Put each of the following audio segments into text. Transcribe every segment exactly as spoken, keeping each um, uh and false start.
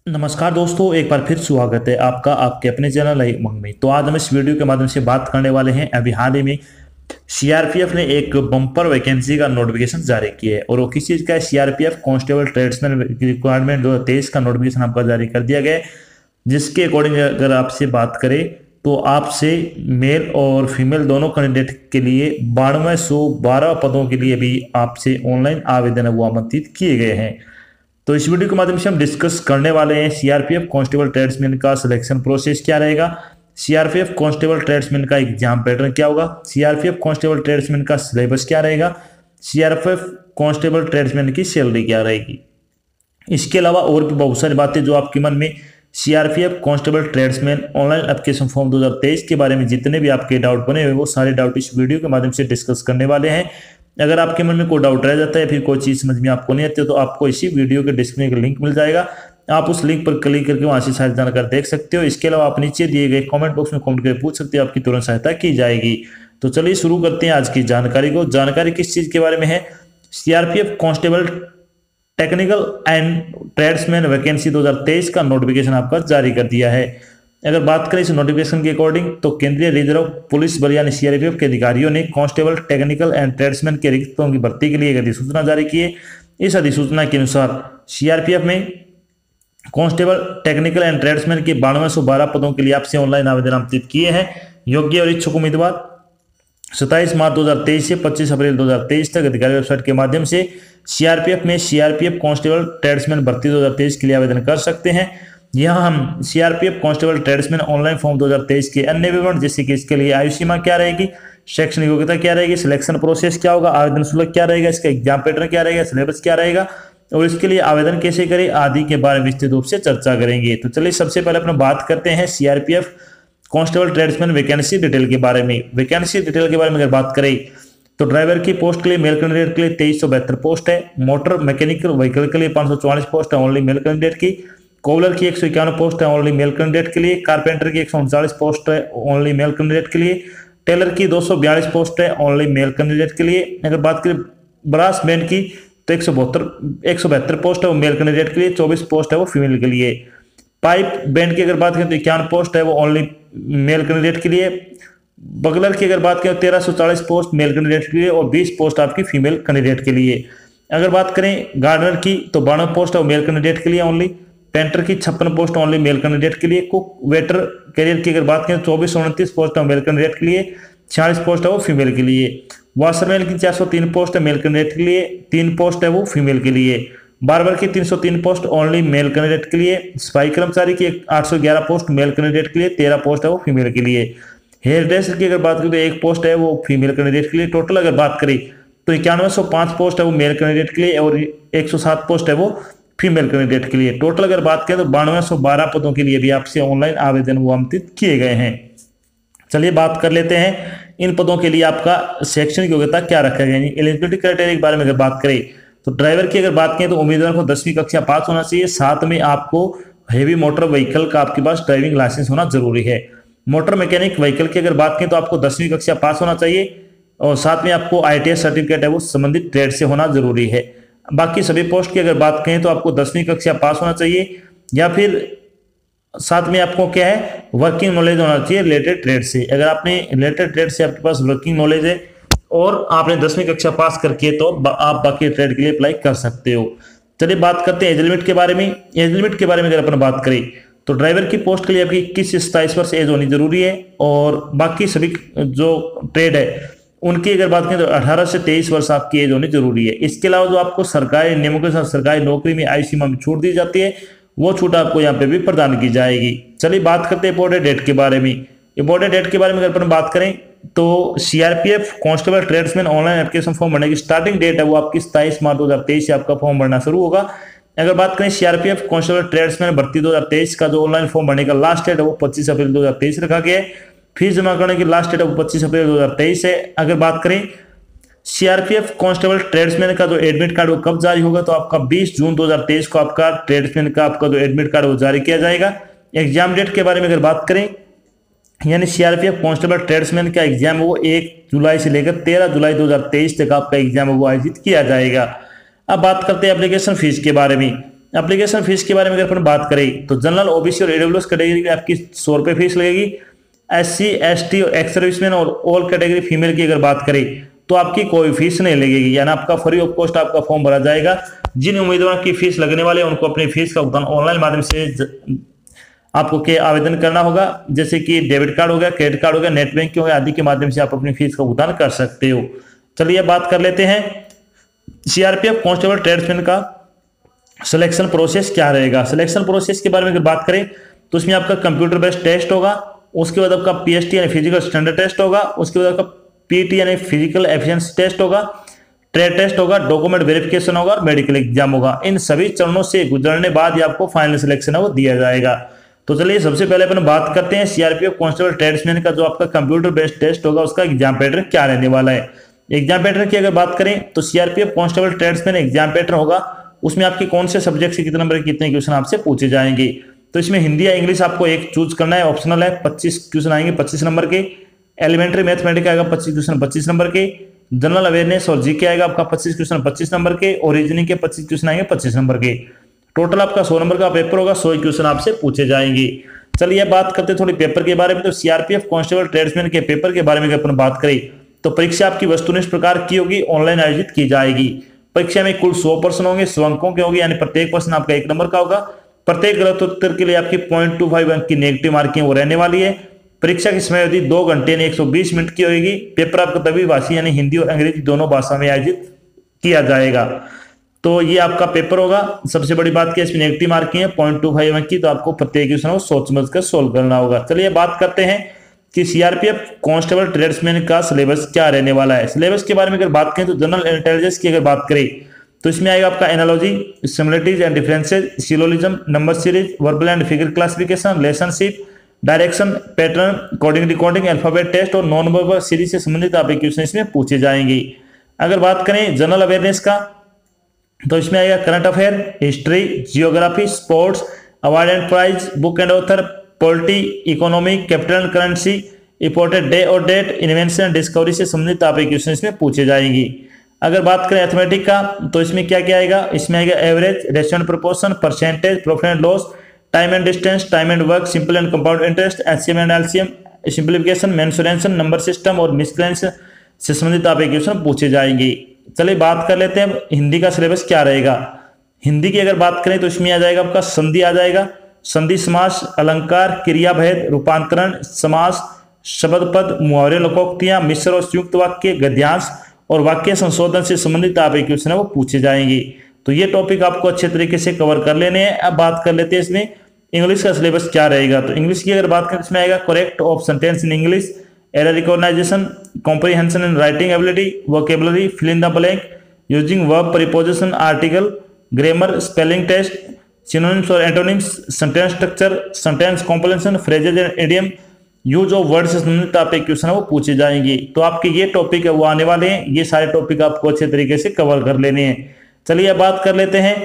नमस्कार दोस्तों, एक बार फिर स्वागत है आपका आपके अपने चैनल आई उमंग में। तो आज हम इस वीडियो के माध्यम से बात करने वाले हैं। अभी हाल ही में सीआरपीएफ ने एक बम्पर वैकेंसी का नोटिफिकेशन जारी किया है और वो किस चीज़ का है, सीआरपीएफ कांस्टेबल ट्रेड्समैन रिक्वायरमेंट दो हज़ार तेईस का नोटिफिकेशन आपका जारी कर दिया गया है। जिसके अकॉर्डिंग अगर आपसे बात करें तो आपसे मेल और फीमेल दोनों कैंडिडेट के लिए बानवे सौ बारह पदों के लिए भी आपसे ऑनलाइन आवेदन है वो आमंत्रित किए गए हैं। तो इस वीडियो के माध्यम से हम डिस्कस करने वाले हैं सीआरपीएफ कांस्टेबल ट्रेड्समैन का सिलेक्शन प्रोसेस क्या रहेगा, सीआरपीएफ कांस्टेबल ट्रेड्समैन का एग्जाम पैटर्न क्या होगा, सीआरपीएफ कांस्टेबल ट्रेड्समैन का सिलेबस क्या रहेगा, सीआरपीएफ कांस्टेबल ट्रेड्समैन की सैलरी क्या रहेगी। इसके अलावा और भी बहुत सारी बातें जो आपके मन में CRPF constable tradesman online application form दो हज़ार तेईस के बारे में जितने भी आपके डाउट बने हुए वो सारे डाउट इस वीडियो के माध्यम से डिस्कस करने वाले हैं। अगर आपके मन में कोई डाउट रह जाता है फिर कोई चीज़ समझ में आपको नहीं आती तो आपको इसी वीडियो के डिस्क्रिप्शन का लिंक मिल जाएगा, आप उस लिंक पर क्लिक करके वहां से सारी जानकारी देख सकते हो। इसके अलावा आप नीचे दिए गए कमेंट बॉक्स में कमेंट करके पूछ सकते हो, आपकी तुरंत सहायता की जाएगी। तो चलिए शुरू करते हैं आज की जानकारी को। जानकारी किस चीज़ के बारे में है, CRPF constable technical and tradesman vacancy दो हज़ार तेईस का नोटिफिकेशन आपका जारी कर दिया है। अगर बात करें इस नोटिफिकेशन के अकॉर्डिंग तो केंद्रीय रिजर्व पुलिस बल यानी सीआरपीएफ के अधिकारियों ने कांस्टेबल टेक्निकल एंड ट्रेड्समैन के रिक्त पदों की भर्ती के लिए एक अधिसूचना जारी की है। इस अधिसूचना के अनुसार सीआरपीएफ में कांस्टेबल टेक्निकल एंड ट्रेड्समैन के बानवे सौ बारह पदों के लिए आपसे ऑनलाइन आवेदन आमंत्रित किए हैं। योग्य और इच्छुक उम्मीदवार सत्ताईस मार्च दो हज़ार तेईस से पच्चीस अप्रैल दो हज़ार तेईस तक अधिकारी वेबसाइट के माध्यम से सीआरपीएफ में सीआरपीएफ कांस्टेबल ट्रेड्समैन भर्ती दो हज़ार तेईस के लिए आवेदन कर सकते हैं। यहाँ हम CRPF constable tradesman online form दो हज़ार तेईस के अन्य विवरण जैसे कि इसके लिए आयु सीमा क्या रहेगी, शैक्षणिक योग्यता क्या रहेगी, सिलेक्शन प्रोसेस क्या होगा, आवेदन शुल्क क्या रहेगा, इसका एग्जाम पैटर्न क्या रहेगा, सिलेबस क्या रहेगा और इसके लिए आवेदन कैसे करें आदि के बारे में विस्तृत रूप से चर्चा करेंगे। तो चलिए सबसे पहले अपना बात करते हैं CRPF constable tradesman vacancy detail के बारे में। वैकेंसी डिटेल के बारे में अगर बात करें तो ड्राइवर की पोस्ट के लिए मेल कैंडिडेट के लिए तेईस सौ बहत्तर पोस्ट है, मोटर मैकेनिकल व्हीकल के लिए पाँच सौ चौवालीस पोस्ट है ओनली मेल कैंडिडेट की, कोबलर की एक सौ इक्यावन पोस्ट है ओनली मेल कैंडिडेट के लिए, कारपेंटर की एक सौ उनचालीस पोस्ट है ओनली मेल कैंडिडेट के लिए, टेलर की दो सौ बयालीस पोस्ट है ओनली मेल कैंडिडेट के लिए। अगर बात करें ब्रास बैंड की तो एक सौ बहत्तर एक सौ बहत्तर पोस्ट है वो मेल कैंडिडेट के लिए, चौबीस पोस्ट है वो फीमेल के लिए। पाइप बैंड की अगर बात करें तो इक्यावन पोस्ट है वो ओनली मेल कैंडिडेट के लिए। बगलर की अगर बात करें तो तेरह सौ चालीस पोस्ट मेल कैंडिडेट के लिए और बीस पोस्ट आपकी फीमेल कैंडिडेट के लिए। अगर बात करें गार्डनर की तो बानवे पोस्ट है वो मेल कैंडिडेट के लिए ओनली, पेंटर की छप्पन पोस्ट ओनली मेल कैंडिडेट के लिए, कुक वेटर कैरियर की अगर बात करें चौबीस सौ उनतीस पोस्ट है मेल कैंडिडेट के लिए, छियालीस पोस्ट है वो फीमेल के लिए। वाशरमैन की चार सौ तीन पोस्ट है मेल कैंडिडेट के लिए, तीन पोस्ट है वो फीमेल के लिए। बार्बर की तीन सौ तीन पोस्ट ओनली मेल कैंडिडेट के लिए। सफाई कर्मचारी की आठ सौ ग्यारह पोस्ट मेल कैंडिडेट के लिए, तेरह पोस्ट है वो फीमेल के लिए। हेयर ड्रेसर की अगर बात करें तो एक पोस्ट है वो फीमेल कैंडिडेट के लिए। टोटल अगर बात करें तो इक्यानवे सौ पाँच पोस्ट है वो मेल कैंडिडेट के लिए और एक सौ सात पोस्ट है वो फीमेल कैंडिडेट के लिए। टोटल अगर बात करें तो बानवे सौ बारह पदों के लिए भी आपसे ऑनलाइन आवेदन वो आमंत्रित किए गए हैं। चलिए बात कर लेते हैं इन पदों के लिए आपका शैक्षणिक योग्यता क्या रखा गया है। एलिजिबिलिटी क्राइटेरिया के बारे में अगर बात करें तो ड्राइवर की अगर बात करें तो उम्मीदवार को दसवीं कक्षा पास होना चाहिए, साथ में आपको हेवी मोटर व्हीकल का आपके पास ड्राइविंग लाइसेंस होना जरूरी है। मोटर मैकेनिक व्हीकल की अगर बात करें तो आपको दसवीं कक्षा पास होना चाहिए और साथ में आपको आईटीएस सर्टिफिकेट है वो संबंधित ट्रेड से होना जरूरी है। बाकी सभी पोस्ट की अगर बात करें तो आपको दसवीं कक्षा पास होना चाहिए या फिर साथ में आपको क्या है वर्किंग नॉलेज होना चाहिए रिलेटेड ट्रेड से। अगर आपने रिलेटेड ट्रेड से आपके पास वर्किंग नॉलेज है और आपने दसवीं कक्षा पास करके तो आप बाकी ट्रेड के लिए अप्लाई कर सकते हो। चलिए बात करते हैं एज लिमिट के बारे में। एज लिमिट के बारे में अगर अपन बात करें तो ड्राइवर की पोस्ट के लिए आपकी इक्कीस से सत्ताईस वर्ष एज होनी जरूरी है और बाकी सभी जो ट्रेड है उनकी अगर बात करें तो अठारह से तेईस वर्ष आपकी एज होनी जरूरी है। इसके अलावा जो आपको सरकारी नियमों के साथ सरकारी नौकरी में आयु सीमा में छूट दी जाती है वो छूट आपको यहाँ पे भी प्रदान की जाएगी। चलिए बात करते हैं इम्पोर्टेंट डेट के बारे में। इम्पोर्टेंट डेट के बारे में अगर अपन बात करें तो CRPF constable tradesman online application form भरने की स्टार्टिंग डेट है वो आपकी सत्ताईस मार्च दो हज़ार तेईस से आपका फॉर्म भरना शुरू होगा। अगर बात करें सीआरपीएफ कांस्टेबल ट्रेड्समैन भर्ती दो हज़ार तेईस का जो ऑनलाइन फॉर्म भरने का लास्ट डेट है वो पच्चीस अप्रैल दो हज़ार तेईस रखा गया है। फीस जमा करने की लास्ट डेट है वो पच्चीस अप्रैल दो हज़ार तेईस है। अगर बात करें सीआरपीएफ कांस्टेबल ट्रेड्समैन का जो एडमिट कार्ड वो कब जारी होगा तो आपका बीस जून दो हज़ार तेईस को आपका ट्रेड्समैन का आपका जो एडमिट कार्ड वो जारी किया जाएगा। एग्जाम डेट के बारे में अगर बात करें यानी सीआरपीएफ कांस्टेबल ट्रेड्समैन का एग्जाम वो एक जुलाई से लेकर तेरह जुलाई दो हज़ार तेईस तक आपका एग्जाम वो आयोजित किया जाएगा। अब बात करते हैं एप्लीकेशन फीस के बारे में। एप्लीकेशन फीस के बारे में अगर अपन बात करें तो जनरल, ओबीसी और ईडब्ल्यूएस कैटेगरी की आपकी सौ रुपये फीस लगेगी। एस सी, एस टी और एक्स सर्विसमैन और ऑल कैटेगरी फीमेल की अगर बात करें तो आपकी कोई फीस नहीं लगेगी, यानी आपका फ्री ऑफ कॉस्ट आपका फॉर्म भरा जाएगा। जिन उम्मीदवारों की फीस लगने वाले हैं उनको अपनी फीस का भुगतान ऑनलाइन माध्यम से आपको के आवेदन करना होगा, जैसे कि डेबिट कार्ड हो गया, क्रेडिट कार्ड हो गया, नेट बैंकिंग हो गया आदि के माध्यम से आप अपनी फीस का भुगतान कर सकते हो। चलिए बात कर लेते हैं सीआरपीएफ कांस्टेबल ट्रेड्समैन का सिलेक्शन प्रोसेस क्या रहेगा। सिलेक्शन प्रोसेस के बारे में अगर बात करें तो उसमें आपका कंप्यूटर बेस्ड टेस्ट होगा, उसके बाद आपका पीएसटी यानी फिजिकल स्टैंडर्ड टेस्ट होगा, उसके बाद आपका पीटी यानी फिजिकल एफिशिएंसी टेस्ट होगा, ट्रेड टेस्ट होगा, डॉक्यूमेंट वेरिफिकेशन होगा और मेडिकल एग्जाम होगा। इन सभी चरणों से गुजरने बाद ही आपको फाइनल सिलेक्शन है वो दिया जाएगा। तो चलिए सबसे पहले अपन बात करते हैं सीआरपीएफ कांस्टेबल ट्रेड्समैन का जो आपका कंप्यूटर बेस्ड टेस्ट होगा उसका एग्जाम पैटर्न क्या रहने वाला है। एग्जाम पैटर्न की अगर बात करें तो CRPF constable tradesman exam pattern होगा, उसमें आपके कौन से सब्जेक्ट से कितने नंबर कितने क्वेश्चन आपसे पूछे जाएंगे। तो इसमें हिंदी या इंग्लिश आपको एक चूज करना है, ऑप्शनल है। पच्चीस क्वेश्चन आएंगे पच्चीस नंबर के। एलिमेंट्री मैथमेटिक्स आएगा पच्चीस क्वेश्चन पच्चीस नंबर के। जनरल अवेयरनेस और जीके आएगा आपका पच्चीस क्वेश्चन पच्चीस नंबर के और रीजनिंग के पच्चीस क्वेश्चन आएंगे पच्चीस नंबर के। टोटल आपका सौ नंबर का पेपर होगा, सौ क्वेश्चन आपसे पूछे जाएंगे। चलिए बात करते हैं थोड़ी पेपर के बारे में। तो सीआरपीएफ कांस्टेबल ट्रेड्समैन के पेपर के बारे में अगर अपन बात करें तो परीक्षा आपकी वस्तुनिष्ठ प्रकार की होगी, ऑनलाइन आयोजित की जाएगी। परीक्षा में कुल सौ प्रश्न होंगे, सौ अंकों के होंगे, यानी प्रत्येक प्रश्न आपका एक नंबर का होगा। प्रत्येक गलत उत्तर के लिए आपकी पॉइंट टू फाइव अंक की नेगेटिव मार्किंग वो रहने वाली है। परीक्षा की समय अवधि दो घंटे यानी एक सौ बीस मिनट की होगी। पेपर आपका तभी भाषी यानी हिंदी और अंग्रेजी दोनों भाषा में आयोजित किया जाएगा। तो ये आपका पेपर होगा। सबसे बड़ी बात क्या इसमें नेगेटिव मार्किंग है पॉइंट टू फाइव अंक की, तो आपको प्रत्येक क्वेश्चन को सोच समझ कर सोल्व करना होगा। चलिए बात करते हैं कि सीआरपीएफ कांस्टेबल ट्रेड्समैन का सिलेबस क्या रहने वाला है। सिलेबस के बारे में अगर बात करें तो जनरल इंटेलिजेंस की अगर बात करें तो इसमें आएगा आपका analogy, similarities and differences, syllogism, number series, verbal and figure classification, relationship, direction, pattern, coding recording, alphabet test और नॉन वर्बल सीरीज से संबंधित आपके क्वेश्चन इसमें पूछे जाएंगे। अगर बात करें जनरल अवेयरनेस का तो इसमें आएगा current affair, history, geography, sports, award and prize, book and author, polity, economy, capital and currency, imported day और डेट, इन्वेंशन एंड डिस्कवरी से संबंधित आपके क्वेश्चन इसमें पूछे जाएंगे। अगर बात करें अर्थमेटिक का तो इसमें क्या क्या आएगा, इसमें आएगा average, ratio and proportion, percentage, profit and loss, time and distance, time and work, simple and compound interest, HCM and LCM, simplification, mensuration, number system और मिसलेनियस से संबंधित आपके क्वेश्चन पूछे जाएंगे। चलिए बात कर लेते हैं हिंदी का सिलेबस क्या रहेगा। हिंदी की अगर बात करें तो इसमें आ जाएगा आपका संधि आ जाएगा, संधि समास, अलंकार, क्रियाभेद, रूपांतरण, समास, शब्द पद, मुहावरे, लोकोक्तियां, मिश्र और संयुक्त वाक्य, गद्यांश और वाक्य संशोधन से संबंधित आप एक क्वेश्चन है वो पूछे जाएंगे। तो ये टॉपिक आपको अच्छे तरीके से कवर कर लेने हैं। अब बात कर लेते हैं इसमें इंग्लिश का सिलेबस क्या रहेगा। तो इंग्लिश की अगर बात करें इसमें आएगा correct of sentence in English, error recognisation, comprehension in writing ability, vocabulary, fill in the blank, using verb, preposition, article, grammar, spelling test, synonyms और antonyms, sentence structure, sentence complexion, phrases and idiom, use of word से संबंधित आपके question है वो पूछे जाएंगे। तो आपके ये टॉपिक है वो आने वाले हैं, ये सारे टॉपिक आपको अच्छे तरीके से कवर कर लेने हैं। चलिए बात कर लेते हैं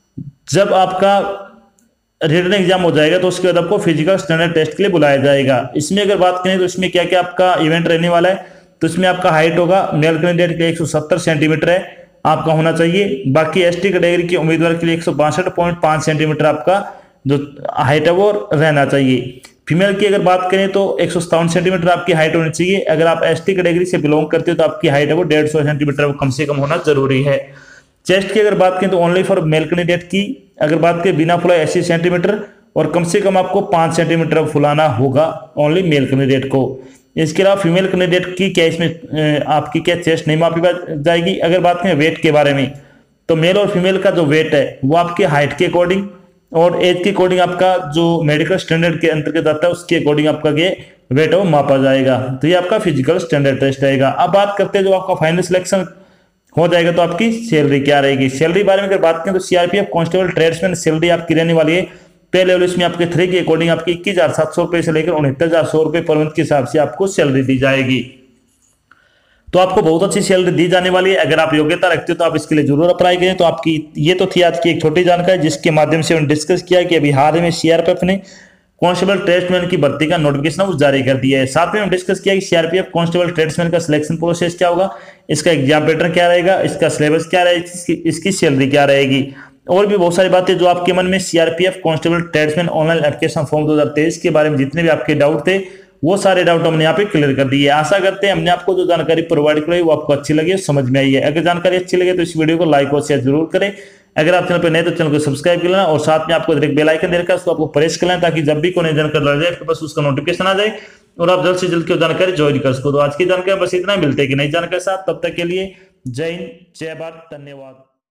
जब आपका रिटन एग्जाम हो जाएगा तो उसके बाद आपको फिजिकल स्टैंडर्ड टेस्ट के लिए बुलाया जाएगा। इसमें अगर बात करें तो इसमें क्या क्या आपका इवेंट रहने वाला है। तो इसमें आपका हाइट होगा, मेल कैंडिडेट के लिए एक सौ सत्तर सेंटीमीटर है आपका होना चाहिए। बाकी एसटी कैटेगरी के उम्मीदवार के लिए एक सौ बासठ पॉइंट पांच सेंटीमीटर आपका जो हाइट है वो रहना चाहिए। फीमेल की अगर बात करें तो एक सौ सत्तावन सेंटीमीटर आपकी हाइट होनी चाहिए। अगर आप एसटी कैटेगरी से बिलोंग करते हो तो आपकी हाइट है वो डेढ़ सौ सेंटीमीटर कम से कम होना जरूरी है। चेस्ट की अगर बात करें तो ओनली फॉर मेल कैंडिडेट की अगर बात करें बिना फुलाए अस्सी सेंटीमीटर और कम से कम आपको पांच सेंटीमीटर फुलाना होगा ओनली मेल कैंडिडेट को। इसके अलावा फीमेल कैंडिडेट की क्या इसमें आपकी क्या चेस्ट नहीं मापी जाएगी। अगर बात करें वेट के बारे में तो मेल और फीमेल का जो वेट है वो आपके हाइट के अकॉर्डिंग और एज के अकॉर्डिंग आपका जो मेडिकल स्टैंडर्ड के अंतर्गत आता है उसके अकॉर्डिंग आपका ये वेट है वो मापा जाएगा। तो ये आपका फिजिकल स्टैंडर्ड टेस्ट रहेगा। अब बात करते हैं जो आपका फाइनल सिलेक्शन हो जाएगा तो आपकी सैलरी क्या रहेगी। सैलरी बारे में अगर बात करें तो सीआरपीएफ कांस्टेबल ट्रेड्समैन सैलरी आपकी रहने वाली है पे लेवल इसमें आपके थ्री के अकॉर्डिंग आपकी इक्कीस हजार सात सौ रुपए से लेकर उनहत्तर हजार सौ रुपए पर मंथ के हिसाब से आपको सैलरी दी जाएगी। तो आपको बहुत अच्छी सैलरी दी जाने वाली है। अगर आप योग्यता रखते हो तो आप इसके लिए जरूर अप्लाई करें। तो आपकी ये तो थी आज की एक छोटी जानकारी जिसके माध्यम से हमने डिस्कस किया कि अभी हाल ही में सीआरपीएफ ने कांस्टेबल ट्रेड्समैन की भर्ती का नोटिफिकेशन जारी कर दिया है। साथ में हम डिस्कस किया कि सीआरपीएफ कांस्टेबल ट्रेड्समैन का सिलेक्शन प्रोसेस क्या होगा, इसका एग्जाम पैटर्न क्या रहेगा, इसका सिलेबस क्या रहेगा, इसकी, इसकी सैलरी क्या रहेगी और भी बहुत सारी बातें जो आपके मन में CRPF constable tradesman online application form दो हज़ार तेईस के बारे में जितने भी आपके डाउट थे वो सारे डाउट हमने यहाँ पे क्लियर कर दिए। आशा करते हैं हमने आपको जो जानकारी प्रोवाइड कराई वो आपको अच्छी लगी, समझ में आई है। अगर जानकारी अच्छी लगे तो इस वीडियो को लाइक और शेयर जरूर करें। अगर आप चैनल पर नए तो चैनल को सब्सक्राइब कर लेना और साथ में आपको डायरेक्ट बेल आइकन दे रखा है उसको आपको प्रेस कर लेना ताकि जब भी कोई नई जानकारी लग जाए आपके पास उसका नोटिफिकेशन आ जाए और आप जल्द से जल्द की जानकारी ज्वाइन कर सको। तो आज की जानकारी बस इतना, मिलते हैं कि नई जानकारी के साथ, तब तक के लिए जय हिंद, जय भारत, धन्यवाद।